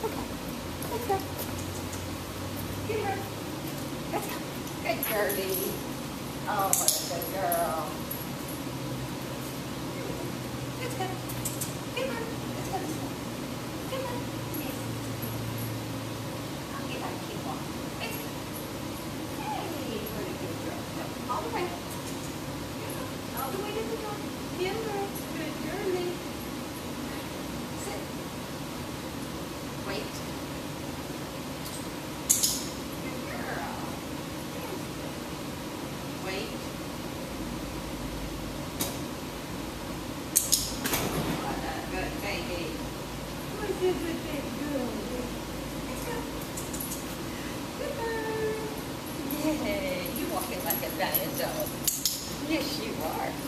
Okay. Let's go. Get her. Let's go. Good girlie. Oh, what a good girl. Let's go. Come on. Let's go. Come on. Yes. I'll get our keep on. Let's go. Hey, pretty good girl. No, all the way. All the way to the door. Kimber. Good girlie. Sit. Wait. Good girl. Wait. Good baby. What is it, baby girl? Let's go. Good girl. Yay. You walking like a giant dog. Yes, you are.